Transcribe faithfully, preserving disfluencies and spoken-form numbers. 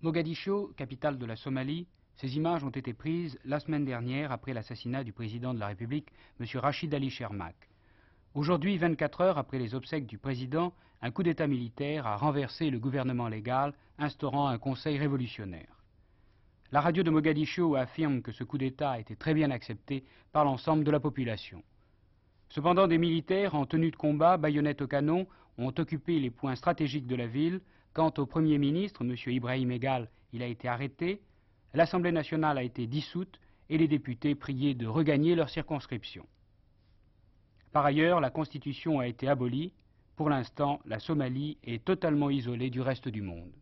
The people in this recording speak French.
Mogadiscio, capitale de la Somalie, ces images ont été prises la semaine dernière après l'assassinat du président de la République, M. Rachid Ali Shermak. Aujourd'hui, vingt-quatre heures après les obsèques du président, un coup d'État militaire a renversé le gouvernement légal, instaurant un conseil révolutionnaire. La radio de Mogadiscio affirme que ce coup d'État a été très bien accepté par l'ensemble de la population. Cependant, des militaires en tenue de combat, baïonnettes au canon, ont occupé les points stratégiques de la ville. Quant au Premier ministre, M. Ibrahim Egal, il a été arrêté, l'Assemblée nationale a été dissoute et les députés priés de regagner leur circonscription. Par ailleurs, la Constitution a été abolie. Pour l'instant, la Somalie est totalement isolée du reste du monde.